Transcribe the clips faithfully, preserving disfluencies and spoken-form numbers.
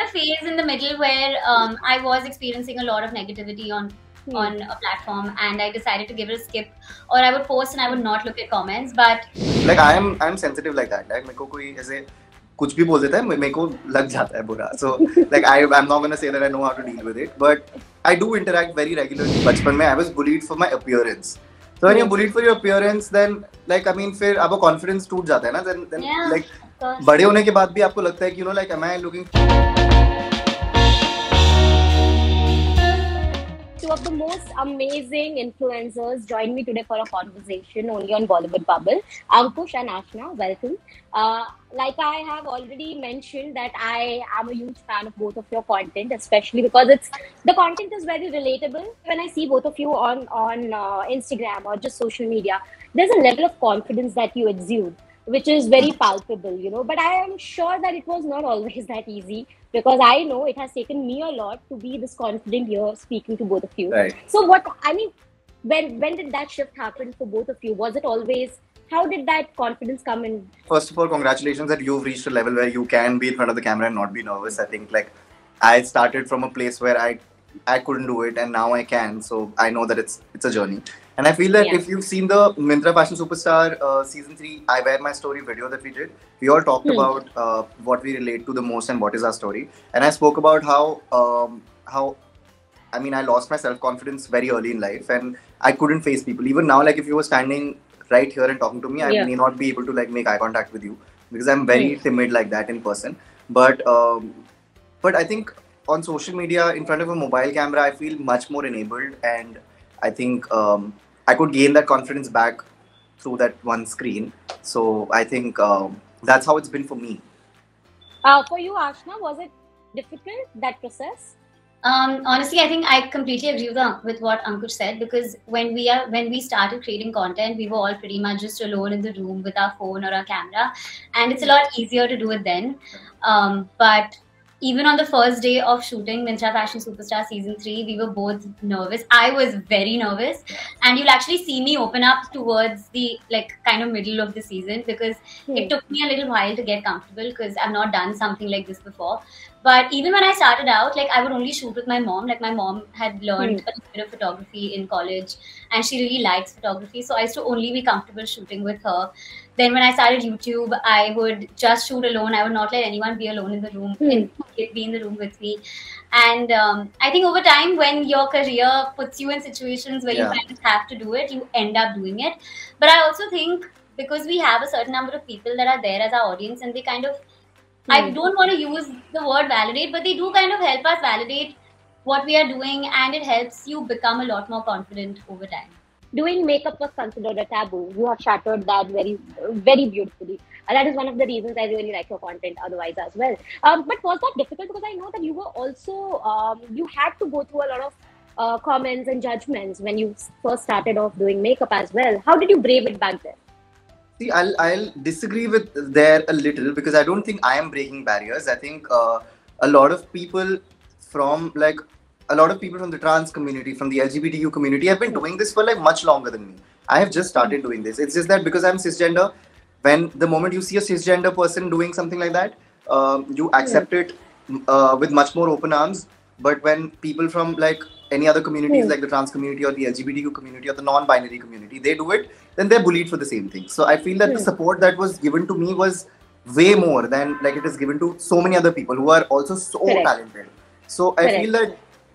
a phase in the middle where um, I was experiencing a lot of negativity on hmm. on a platform, and I decided to give it a skip, or I would post and I would not look at comments. But like I am, I am sensitive like that. Like मेरे को कोई ऐसे कुछ भी बोल देता है, मेरे को लग जाता है बुरा. So like I, I'm not gonna say that I know how to deal with it, but I do interact very regularly. बचपन में I was bullied for my appearance. So when you're bullied for your appearance, then like I mean, फिर आपका confidence टूट जाता है ना. Then then yeah, like बड़े होने के बाद भी आपको लगता है कि you know like am I looking. Two of the most amazing influencers joined me today for a conversation only on Bollywood Bubble. Ankush and Ashna, welcome. Uh, like I have already mentioned that I am a huge fan of both of your content, especially because it's the content is very relatable. When I see both of you on on uh, Instagram or just social media, there's a level of confidence that you exude, which is very palpable, you know. But I am sure that it was not always that easy, because I know it has taken me a lot to be this confident here speaking to both of you. Right. So what, I mean, when when did that shift happen for both of you? Was it always, how did that confidence come in? First of all, congratulations that you've reached a level where you can be in front of the camera and not be nervous. I think like I started from a place where I I couldn't do it, and now I can. So I know that it's it's a journey. And I feel that yeah. if you've seen the Myntra Fashion Superstar uh, season three, I Wear My Story video that we did, we all talked hmm. about uh, what we relate to the most and what is our story. And I spoke about how, um, how, I mean, I lost my self-confidence very early in life, and I couldn't face people. Even now, like if you were standing right here and talking to me, I yeah. may not be able to like make eye contact with you because I'm very hmm. timid like that in person. But, um, but I think on social media, in front of a mobile camera, I feel much more enabled, and I think um, I could gain that confidence back through that one screen. So I think um, that's how it's been for me. Uh, for you, Ashna, was it difficult, that process? Um, honestly, I think I completely agree with, uh, with what Ankush said, because when we are when we started creating content, we were all pretty much just alone in the room with our phone or our camera, and it's a lot easier to do it then. Um, but even on the first day of shooting Myntra Fashion Superstar season three, we were both nervous. I was very nervous, and you'll actually see me open up towards the like kind of middle of the season, because hmm. it took me a little while to get comfortable, because I've not done something like this before. But even when I started out, like I would only shoot with my mom. Like my mom had learned hmm. a little bit of photography in college, and she really likes photography. So I used to only be comfortable shooting with her. Then when I started YouTube, I would just shoot alone. I would not let anyone be alone in the room, hmm. in, be in the room with me. And um, I think over time, when your career puts you in situations where yeah. you kind of have to do it, you end up doing it. But I also think because we have a certain number of people that are there as our audience, and they kind of, hmm. I don't want to use the word validate, but they do kind of help us validate what we are doing, and it helps you become a lot more confident over time. Doing makeup was considered a taboo. You have shattered that very, very beautifully. And that is one of the reasons I really like your content otherwise as well. Um, but was that difficult? Because I know that you were also, um, you had to go through a lot of uh, comments and judgments when you first started off doing makeup as well. How did you brave it back then? See, I'll, I'll disagree with there a little, because I don't think I am breaking barriers. I think uh, a lot of people from like, a lot of people from the trans community, from the L G B T Q community have been doing this for like much longer than me. I have just started doing this. It's just that because I'm cisgender, when the moment you see a cisgender person doing something like that, um, you accept it uh, with much more open arms. But when people from like any other communities, like the trans community or the L G B T Q community or the non-binary community, they do it, then they're bullied for the same thing. So I feel that the support that was given to me was way more than like it is given to so many other people who are also so Correct. talented. So I Correct. feel that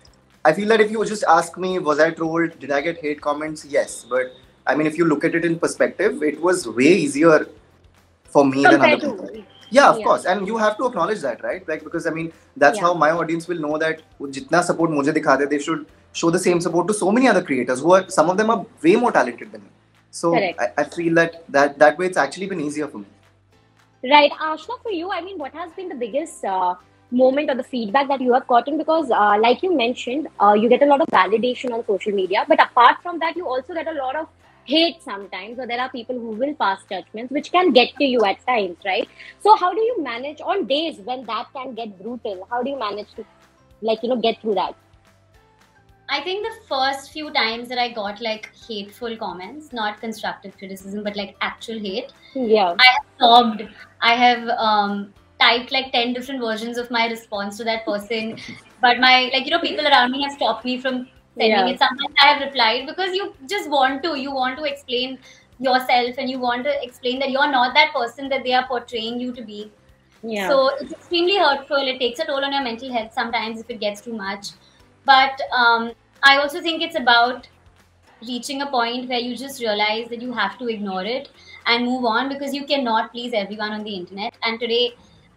I feel that if you just ask me, was I trolled? Did I get hate comments? Yes. But I mean, if you look at it in perspective, it was way easier for me Compared than other people. To, yeah, of yeah. course. And you have to acknowledge that, right? Like, because I mean, that's yeah. how my audience will know that jitna support mujhe dikhate, they should show the same support to so many other creators who are, some of them are way more talented than me. So I, I feel that, that that way it's actually been easier for me. Right. Ashna, for you, I mean, what has been the biggest uh, moment or the feedback that you have gotten? Because uh, like you mentioned, uh, you get a lot of validation on social media, but apart from that, you also get a lot of hate sometimes, or there are people who will pass judgments which can get to you at times, right? So how do you manage on days when that can get brutal? How do you manage to like, you know, get through that? I think the first few times that I got like hateful comments, not constructive criticism, but like actual hate, yeah, I have sobbed. I have um typed like ten different versions of my response to that person. But my, like, you know, people around me have stopped me from sending Yeah. it. Sometimes I have replied because you just want to, you want to explain yourself and you want to explain that you're not that person that they are portraying you to be. Yeah. So it's extremely hurtful. It takes a toll on your mental health sometimes if it gets too much. But um, I also think it's about reaching a point where you just realize that you have to ignore it and move on, because you cannot please everyone on the internet. And today,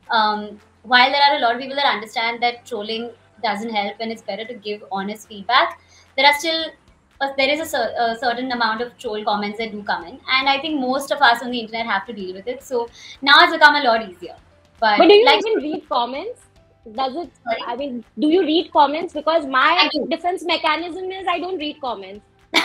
um, while there are a lot of people that understand that trolling doesn't help and it's better to give honest feedback, there are still uh, there is a, cer- a certain amount of troll comments that do come in, and I think most of us on the internet have to deal with it. So now it's become a lot easier. But, But do you like, even read comments? Does it? Sorry? I mean, do you read comments? Because my I do. defense mechanism is I don't read comments.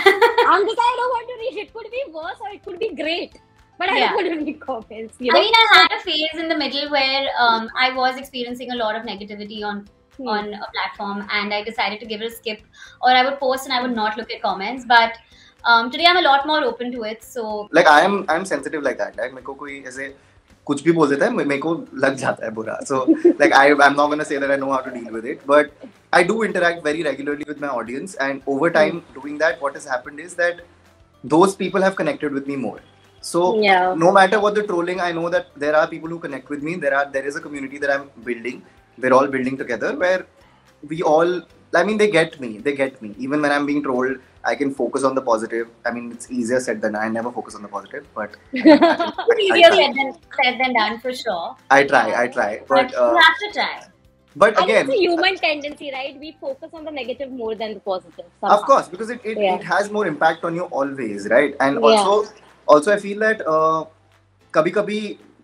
I'm just, I don't want to read. It could be worse or it could be great, but I Yeah. don't want to read comments. You know? I mean, I had a phase in the middle where um, I was experiencing a lot of negativity on Hmm. on a platform, and I decided to give it a skip, or I would post and I would not look at comments. But um, today I'm a lot more open to it. So Like I am, I am sensitive like that. Like मेरे को कोई ऐसे कुछ भी बोल देता है, मेरे को लग जाता है बुरा. So like I, I'm not gonna say that I know how to deal with it, but I do interact very regularly with my audience, and over time doing that, what has happened is that those people have connected with me more. So Yeah. no matter what the trolling, I know that there are people who connect with me. There are there is a community that I'm building. We're all building together, where we all, I mean, they get me. They get me. Even when I'm being trolled, I can focus on the positive. I mean, it's easier said than I never focus on the positive, but I, I, it's I easier try. said than, said than done for sure. I try. I try. But But uh, you have to try. but I think again, it's a human tendency, right? We focus on the negative more than the positive. Somehow. of course, because it, it, Yeah. it has more impact on you always, right? And Yeah. also also I feel that uh, कभी कभी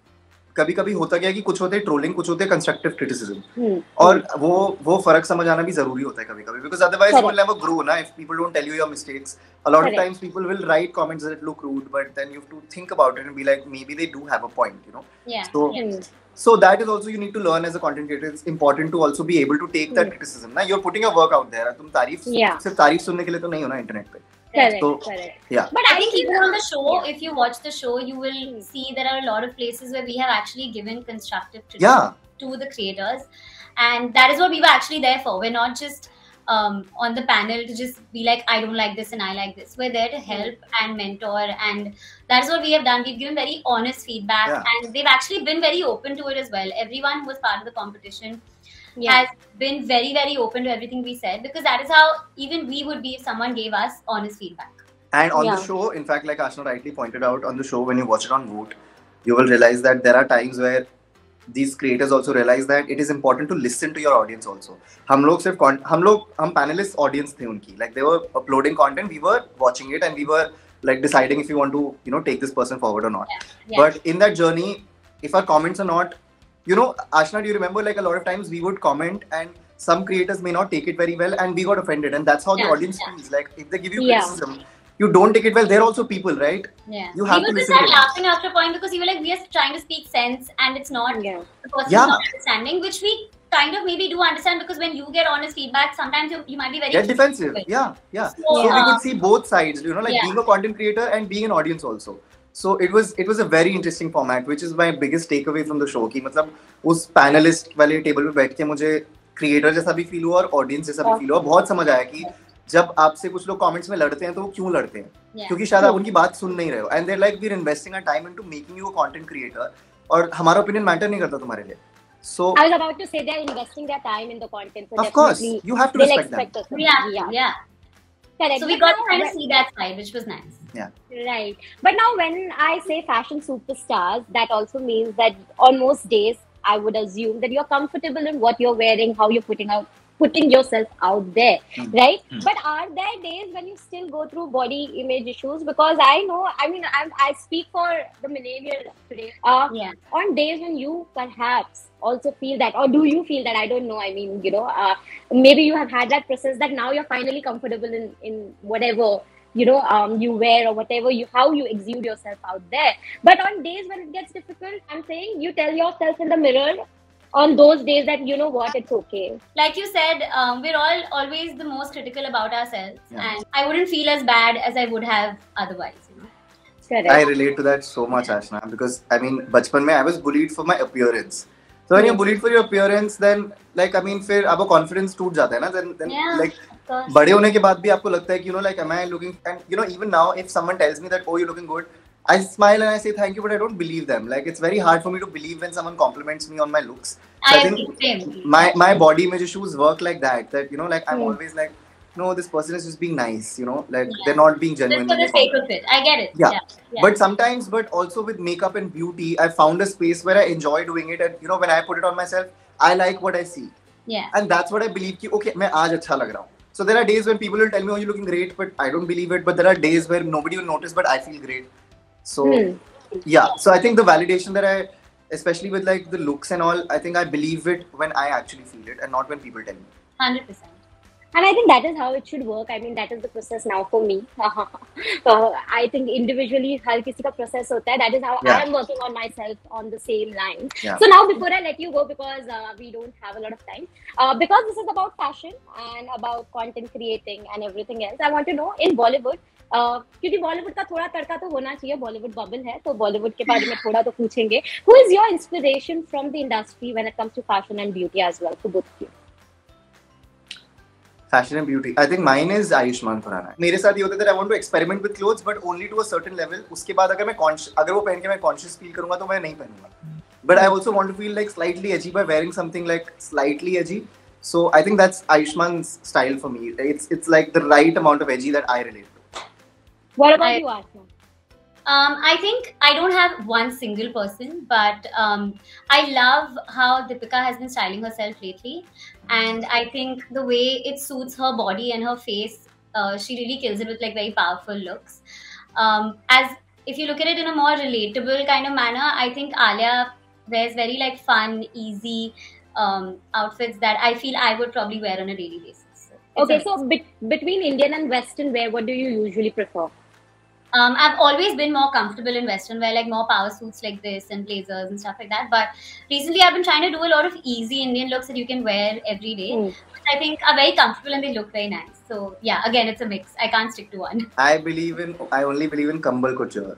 कभी कभी होता क्या है कि कुछ होते हैं ट्रोलिंग, कुछ होते हैं कंस्ट्रक्टिव क्रिटिसिज्म, Hmm. और वो वो फर्क समझ आना भी जरूरी होता है कभी कभी, because otherwise you will Correct. never grow ना. If people don't tell you your mistakes, a lot of Correct. times people will write comments that look rude, but then you have to think about it and be like, maybe they do have a point, you know. Yeah. So Hmm. so that is also you need to learn as a content creator. It's important to also be able to take that Hmm. criticism ना. You're putting your work out there. तुम तारीफ Yeah. सिर्फ तारीफ सुनने के लिए तो नहीं हो ना इंटरनेट पे. Correct. So Correct. yeah. But I I think feel even on the show, Yeah. if you watch the show, you will Hmm. see there are a lot of places where we have actually given constructive Yeah. criticism to the creators, and that is what we were actually there for. We're not just um, on the panel to just be like, I don't like this and I like this. We're there to help and mentor, and that's what we have done. We've given very honest feedback, Yeah. and they've actually been very open to it as well. Everyone who was part of the competition Yeah. has been very, very open to everything we said, because that is how even we would be if someone gave us honest feedback. And on Yeah. the show, in fact, like Ashna rightly pointed out, on the show, when you watch it on Voot, you will realize that there are times where these creators also realize that it is important to listen to your audience also. हम लोग सिर्फ con- हम लोग हम panelist audience थे उनकी. Like they were uploading content, we were watching it, and we were like deciding if we want to, you know, take this person forward or not. Yeah. But in that journey, if our comments are not, you know, Ashna, do you remember like a lot of times we would comment and some creators may not take it very well, and we got offended, and that's how the Yeah, audience yeah. feels. Like if they give you Yeah. criticism, you don't take it well. They're also people, right? Yeah. You have we to would just listen start to them. laughing after a point, because we were like, we are trying to speak sense and it's not, Yeah. the person's Yeah. not understanding, which we kind of maybe do understand, because when you get honest feedback, sometimes you, you might be very Get defensive. Right. Yeah, yeah. So, So we uh, could see both sides, you know, like yeah. being a content creator and being an audience also. So it was it was a very interesting format, which is my biggest takeaway from the show. कि मतलब उस panelist वाले table पे बैठ के मुझे creator जैसा भी फील हुआ और audience जैसा भी फील हुआ. बहुत समझ आया कि जब आपसे कुछ लोग comments में लड़ते हैं तो वो क्यों लड़ते हैं, Yeah. क्योंकि शायद आप उनकी बात सुन नहीं रहे हो. And they're like, we're investing our time into making you a content creator, और हमारा opinion matter नहीं करता तुम्हारे लिए. So I was about to say they're investing their time in the content. So of course definitely you have to they'll respect them. expect us. We have to, Yeah. yeah. Correct. So we But got to now kind of when- see that side, which was nice. Right. But now when I say fashion superstars, that also means that on most days, I would assume that you're comfortable in what you're wearing, how you're putting out, putting yourself out there, Hmm. right? Hmm. But are there days when you still go through body image issues? Because I know, I mean, I'm, I speak for the millennials today. Uh, Yeah. on days when you perhaps also feel that, or do you feel that? I don't know. I mean, you know, uh, maybe you have had that process that now you're finally comfortable in, in whatever, you know, um, you wear or whatever you, how you exude yourself out there. But on days when it gets difficult, I'm saying you tell yourself in the mirror on those days that, you know what, it's okay. Like you said, um, we're all always the most critical about ourselves, Yeah. and I wouldn't feel as bad as I would have otherwise. You know? Correct. I relate to that so much, Ashna, because I mean, बचपन में I was bullied for my appearance. So when you're Hmm. bullied for your appearance, then like I mean, फिर आपका confidence टूट जाता है ना. Then then Yeah, like of course. बड़े होने के बाद भी आपको लगता है कि you know like am I looking, and you know even now if someone tells me that oh you're looking good, I smile and I say thank you, but I don't believe them. Like it's very hard for me to believe when someone compliments me on my looks. So I I agree. think Same. my my body image issues work like that. That you know like I'm Hmm. always like no, this person is just being nice. You know like Yeah. they're not being Just genuine for when the they sake compliment. of it. I get it. Yeah. Yeah. Yeah. But sometimes, but also with makeup and beauty, I found a space where I enjoy doing it, and you know, when I put it on myself, I like what I see, Yeah. and that's what I believe. Ki, okay, मैं आज अच्छा लग रहा हूँ. So there are days when people will tell me, "Oh, you're looking great," but I don't believe it. But there are days where nobody will notice, but I feel great. So Hmm. yeah, so I think the validation that I, especially with like the looks and all, I think I believe it when I actually feel it, and not when people tell me. Hundred percent. And I think that is how it should work. I mean, that is the process now for me. uh, I think individually, हर किसी का process होता है. That is how Yeah. I am working on myself on the same line. Yeah. So now, before I let you go, because uh, we don't have a lot of time, uh, because this is about fashion and about content creating and everything else, I want to know in Bollywood. Uh, क्योंकि बॉलीवुड का थोड़ा तड़का तो होना चाहिए, Bollywood bubble है, तो बॉलीवुड के बारे में थोड़ा तो पूछेंगे. Who is your inspiration from the industry when it comes to fashion and beauty as well, for both of you? Fashion and beauty. I think mine is Ayushmann Khurrana. मेरे साथ ये होता है that I want to experiment with clothes, but only to a certain level. उसके बाद अगर मैं conscious, अगर वो पहन के मैं conscious feel करूँगा तो मैं नहीं पहनूंगा. But I also want to feel like slightly edgy by wearing something like slightly edgy. So I think that's Ayushmann's style for me. It's it's like the right amount of edgy that I relate to. What about I- you, Ashna? Um, I think I don't have one single person, but um, I love how Deepika has been styling herself lately, and I think the way it suits her body and her face, uh, she really kills it with like very powerful looks. Um, as if you look at it in a more relatable kind of manner, I think Alia wears very like fun, easy um, outfits that I feel I would probably wear on a daily basis. So it's Okay, a so be- between Indian and Western wear, what do you usually prefer? Um, I've always been more comfortable in Western wear, like more power suits like this and blazers and stuff like that. But recently, I've been trying to do a lot of easy Indian looks that you can wear every day, Hmm. which I think are very comfortable and they look very nice. So yeah, again, it's a mix. I can't stick to one. I believe in. I only believe in Kambal Couture.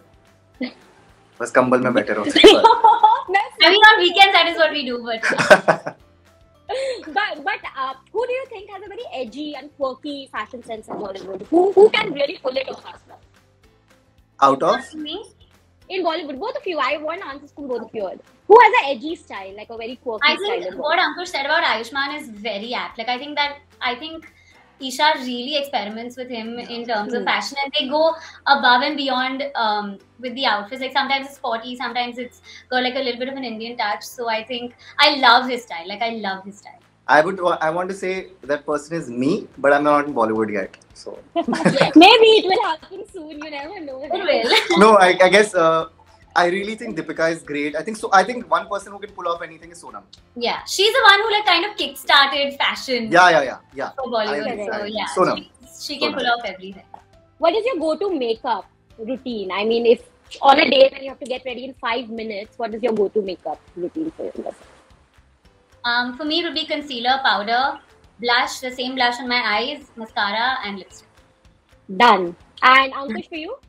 बस कंबल में better हो सकता है. I mean, on weekends, that is what we do. But yeah. but but uh, who do you think has a very edgy and quirky fashion sense in Bollywood? Who who can really pull it off as well? Out of me, In Bollywood, both of you. I want answers from both of you. Who has an edgy style, like a very quirky I style? think in what Bollywood? Ankush said about Ayushmann is very apt. Like I think that I think Isha really experiments with him in terms Hmm. of fashion, and they go above and beyond um, with the outfits. Like sometimes it's sporty, sometimes it's got like a little bit of an Indian touch. So I think I love his style. Like I love his style. I would. wa- I want to say that person is me, but I'm not in Bollywood yet. So Maybe it will happen soon. You never know. It will. no, I, I guess uh, I really think Deepika is great. I think so. I think one person who can pull off anything is Sonam. Yeah, she's the one who like kind of kick-started fashion Yeah, yeah, yeah, yeah. for Bollywood. I agree, So I agree. yeah, Sonam. she, she can Sonam. pull off everything. What is your go-to makeup routine? I mean, if on a day when you have to get ready in five minutes, what is your go-to makeup routine for yourself? Um, for me, it would be concealer, powder, blush, the same blush on my eyes, mascara, and lipstick. Done. And Ankush, for you?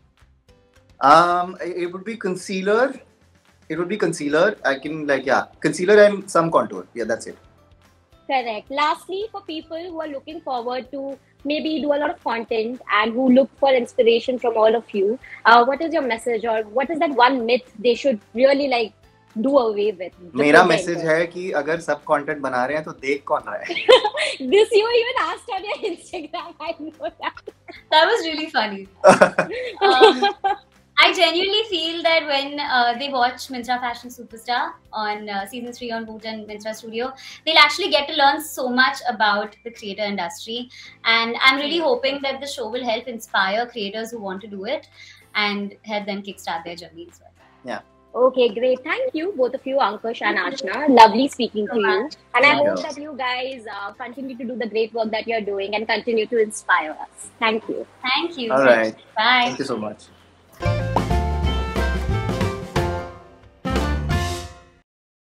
Um, it it would be concealer. It would be concealer. I can like yeah, concealer and some contour. Yeah, that's it. Correct. Lastly, for people who are looking forward to maybe do a lot of content and who look for inspiration from all of you, uh, what is your message, or what is that one myth they should really like do away with? मेरा message है कि अगर सब content बना रहे हैं तो देख कौन रहा है. This you even asked on your Instagram. I know that. That was really funny. um, I genuinely feel that when uh, they watch Myntra Fashion Superstar on uh, season three on Boot and Myntra Studio, they'll actually get to learn so much about the creator industry. And I'm really hoping that the show will help inspire creators who want to do it and help them kickstart their journey as well. Yeah. Okay, great. Thank you, both of you, Ankush and Ashna. Lovely speaking to you. And I Thank hope you. that you guys uh, continue to do the great work that you're doing and continue to inspire us. Thank you. Thank you. All right. Bye. Thank you so much.